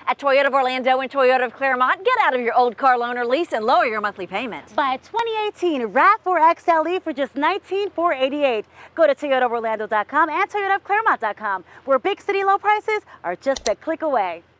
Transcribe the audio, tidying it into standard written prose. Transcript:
At Toyota of Orlando and Toyota of Clermont, get out of your old car loan or lease and lower your monthly payment. Buy a 2018 RAV4 XLE for just $19,488. Go to ToyotaOfOrlando.com and ToyotaOfClermont.com, where big city low prices are just a click away.